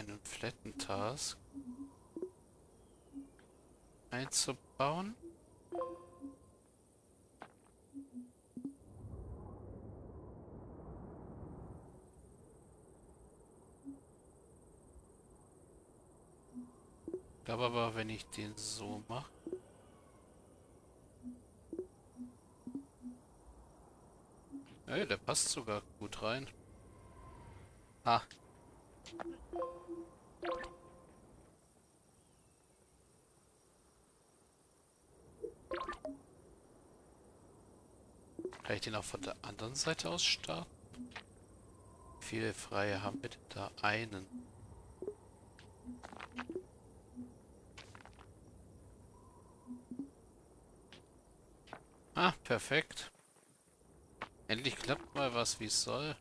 einen Flatten Task einzubauen. Ich glaube aber, wenn ich den so mache. Ey, der passt sogar gut rein. Ah, kann ich den auch von der anderen Seite aus starten? Wie viele freie haben wir denn da? Einen. Ah, perfekt. Endlich klappt mal was, wie es soll.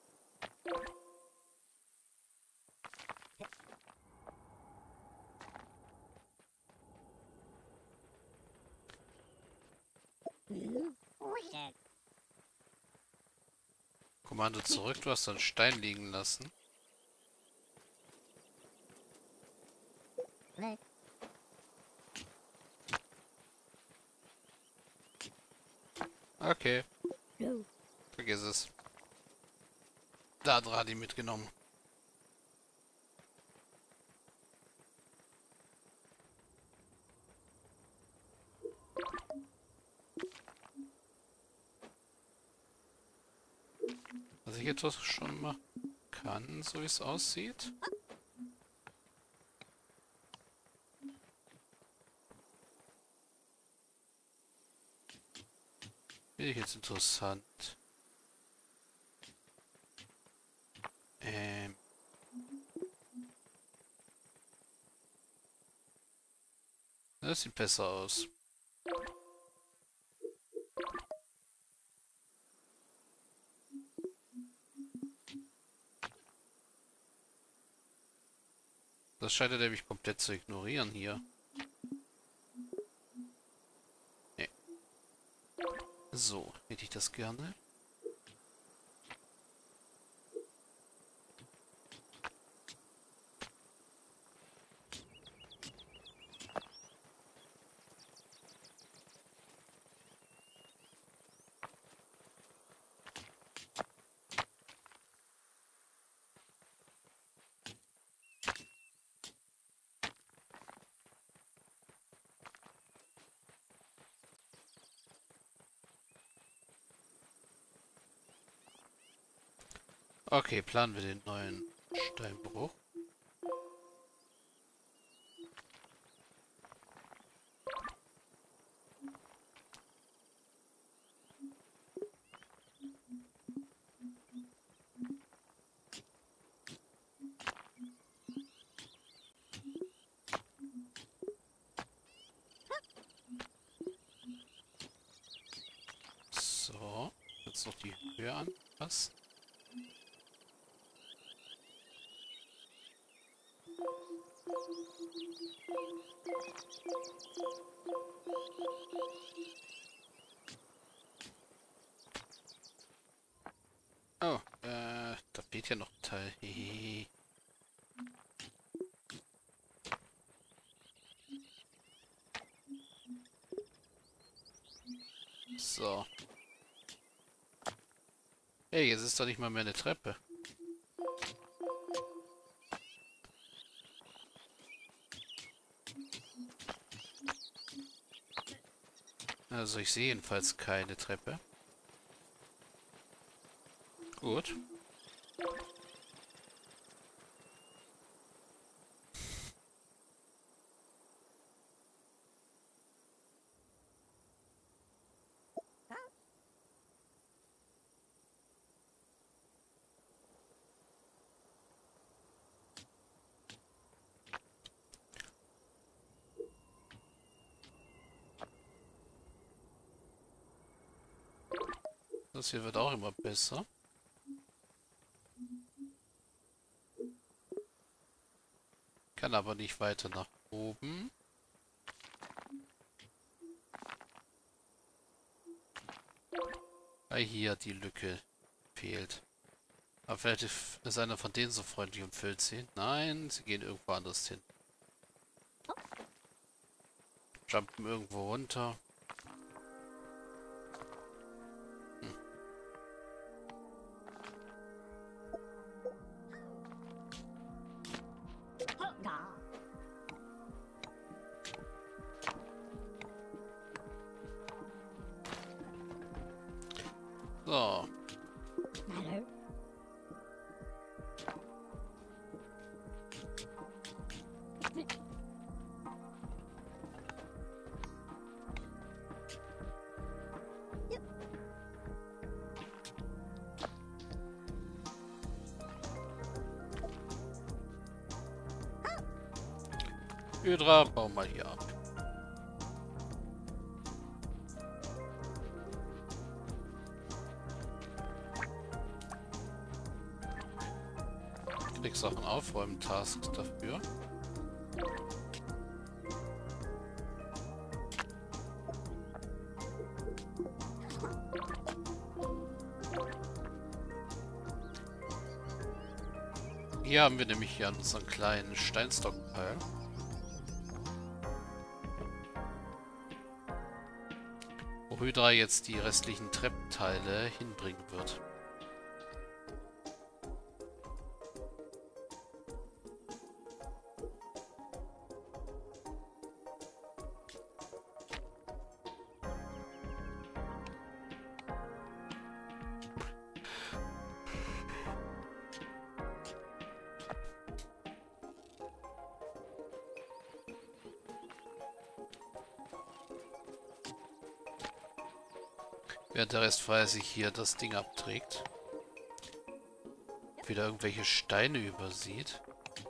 Kommando zurück, du hast einen Stein liegen lassen. Okay, vergiss es. Da hat Radi mitgenommen. Was ich jetzt schon machen kann, so wie es aussieht. Finde ich jetzt interessant. Ähm. Das sieht besser aus. Das scheint er nämlich komplett zu ignorieren hier. Nee. So, hätte ich das gerne. Okay, planen wir den neuen Steinbruch. So, jetzt noch die Höhe anpassen. Oh, da fehlt ja noch ein Teil. Hehehe. So. Hey, jetzt ist doch nicht mal mehr eine Treppe. Also ich sehe jedenfalls keine Treppe. Gut. Das hier wird auch immer besser. Kann aber nicht weiter nach oben. Weil hier die Lücke fehlt. Aber vielleicht ist einer von denen so freundlich und füllt sie. Nein, sie gehen irgendwo anders hin. Jumpen irgendwo runter. Hm. So. Hydra, bau mal hier ab. Kriegst auch einen Aufräumen-Task dafür. Hier haben wir nämlich hier unseren kleinen Steinstockpile. Wo Hydra jetzt die restlichen Treppenteile hinbringen wird. Während der Rest sich hier das Ding abträgt. Wieder irgendwelche Steine übersieht.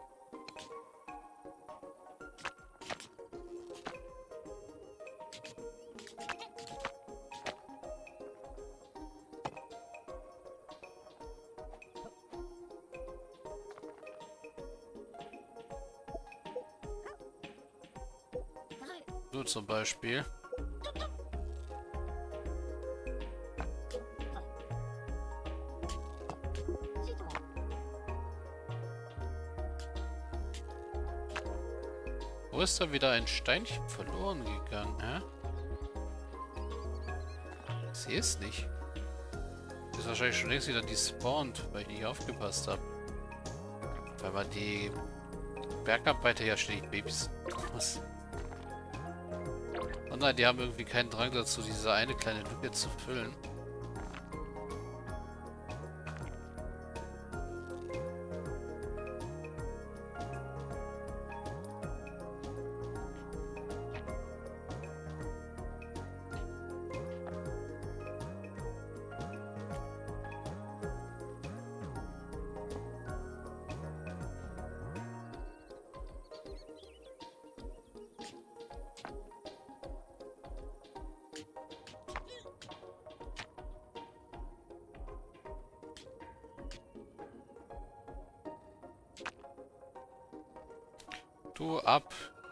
So zum Beispiel. Wo ist da wieder ein Steinchen verloren gegangen, hä? Ich sehe es nicht. Ist wahrscheinlich schon längst wieder despawned, weil ich nicht aufgepasst habe. Weil man die Bergarbeiter ja ständig Babys muss. Oh nein, die haben irgendwie keinen Drang dazu, diese eine kleine Lücke zu füllen. Du ab.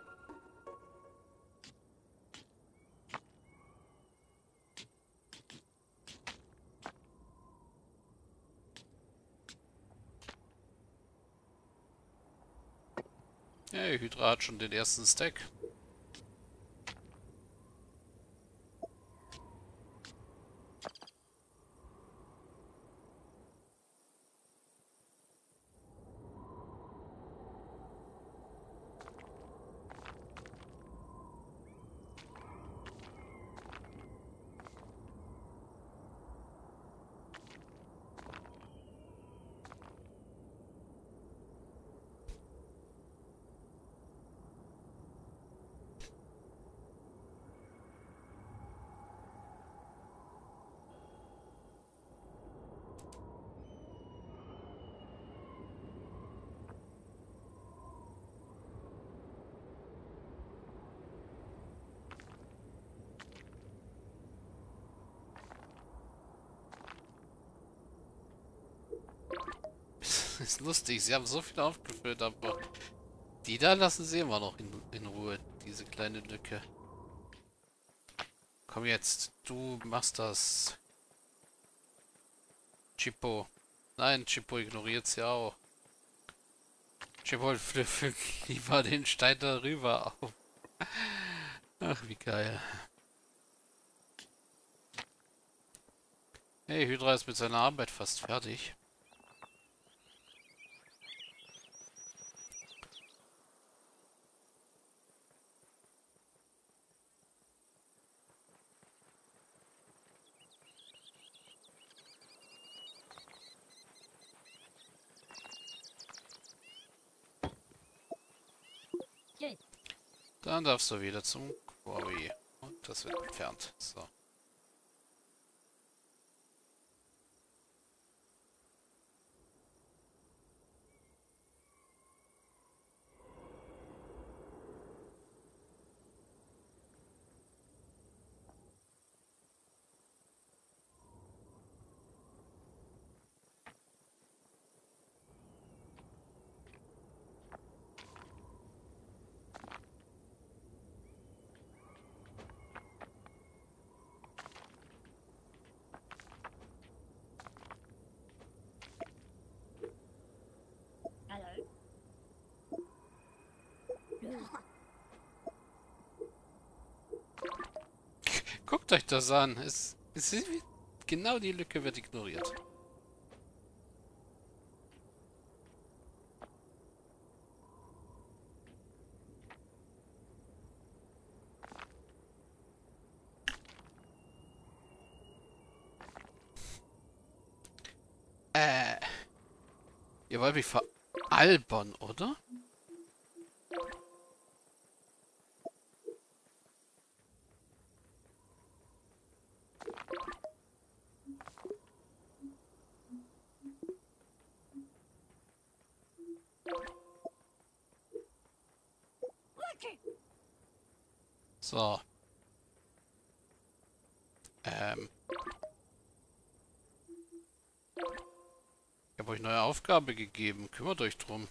Hey, Hydra hat schon den ersten Stack. Ist lustig, sie haben so viel aufgefüllt, aber die da lassen sie immer noch in Ruhe, diese kleine Lücke. Komm jetzt, du machst das. Chippo. Nein, Chippo ignoriert sie auch. Chippo lieber den Stein darüber auf. Ach, wie geil. Hey, Hydra ist mit seiner Arbeit fast fertig. Dann darfst du wieder zum Quarry. Und das wird entfernt. So. Guckt euch das an. Genau die Lücke wird ignoriert. Ihr wollt mich veralbern, oder? So. Ich habe euch neue Aufgabe gegeben. Kümmert euch drum.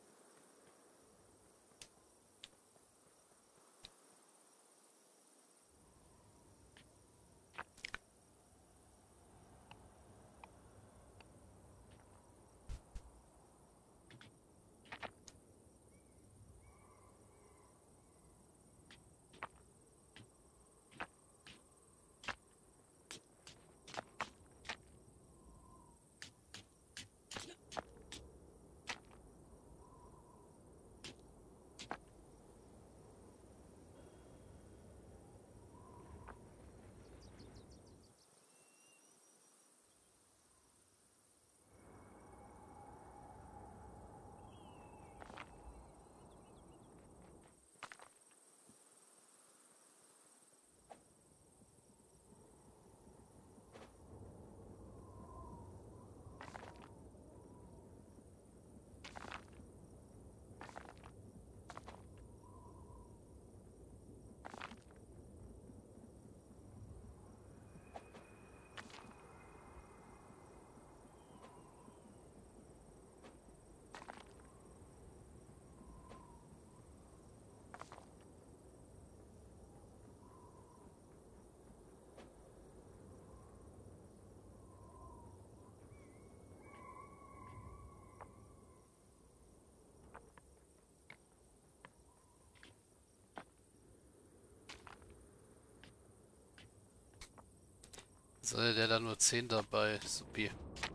Soll der da nur 10 dabei? Supi.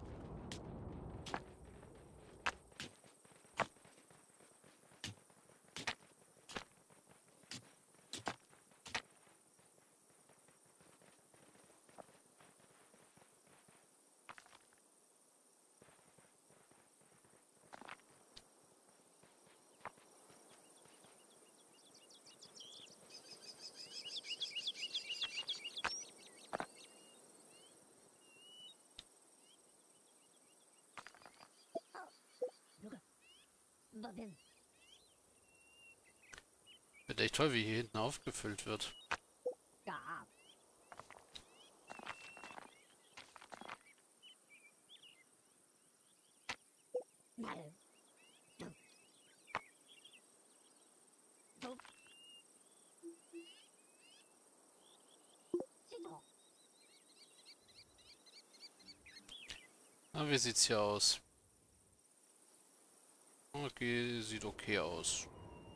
Wird echt toll, wie hier hinten aufgefüllt wird. Na, wie sieht's hier aus? Okay, sieht okay aus.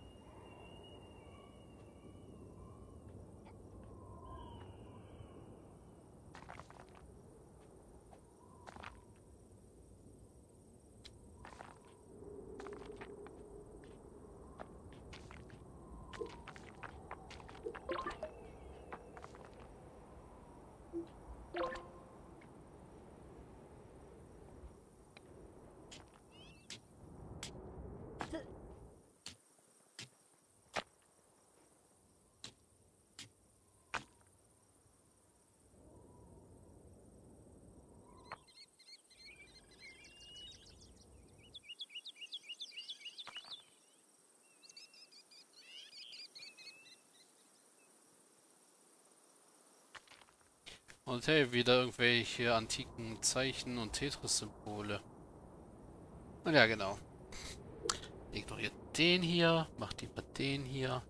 Und hey, wieder irgendwelche antiken Zeichen und Tetris-Symbole. Und ja, genau. Ignoriert den hier, macht lieber den hier.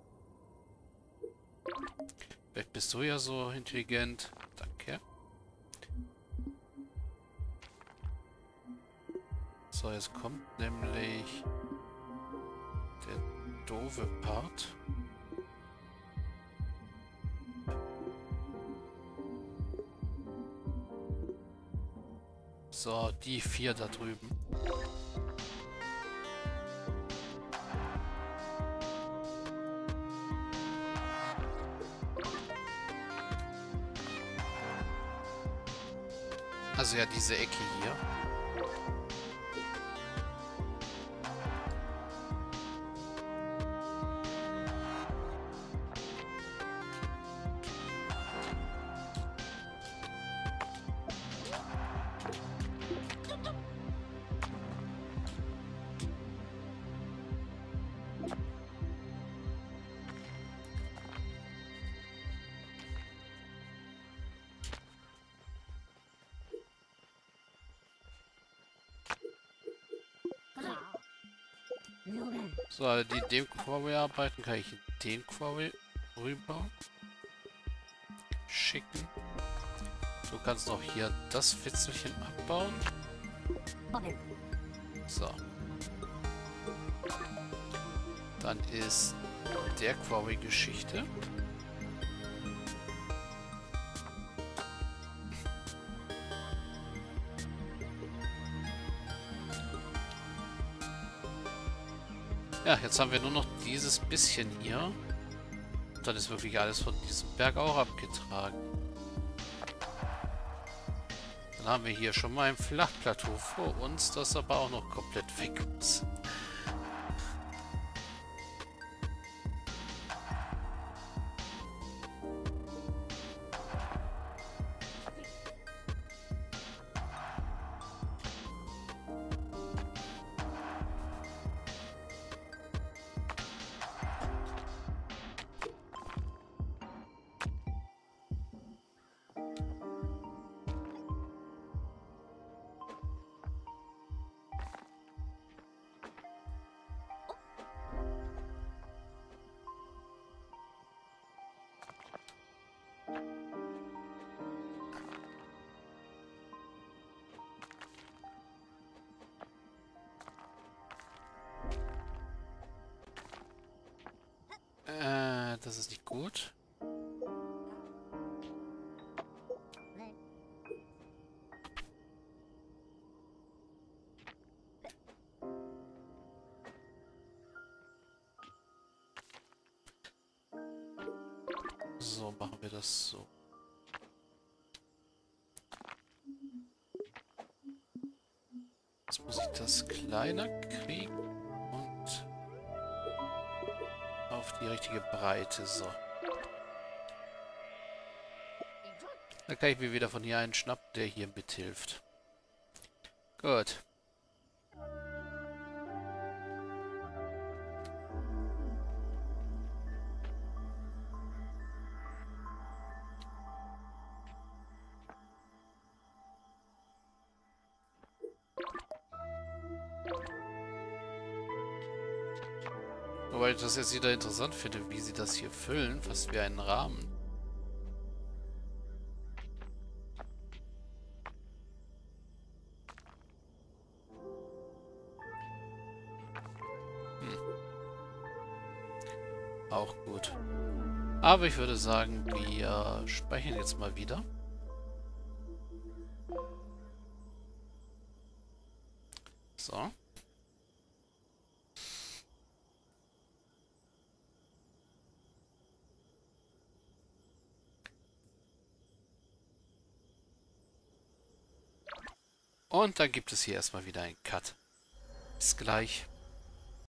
Vielleicht bist du ja so intelligent. Danke. So, jetzt kommt nämlich der doofe Part. So, die 4 da drüben. Also ja, diese Ecke hier. So, alle, die in dem Quarry arbeiten, kann ich in den Quarry rüber schicken. Du kannst noch hier das Fitzelchen abbauen. So. Dann ist der Quarry-Geschichte. Ja, jetzt haben wir nur noch dieses bisschen hier. Und dann ist wirklich alles von diesem Berg auch abgetragen. Dann haben wir hier schon mal ein Flachplateau vor uns, das aber auch noch komplett weg muss. Das ist nicht gut. So, machen wir das so. Jetzt muss ich das kleiner kriegen und auf die richtige Breite. So. Dann kann ich mir wieder von hier einen schnappen, der hier mithilft. Gut. Wobei ich das jetzt wieder interessant finde, wie sie das hier füllen, fast wie einen Rahmen. Auch gut. Aber ich würde sagen, wir speichern jetzt mal wieder. So. Und dann gibt es hier erstmal wieder einen Cut. Bis gleich.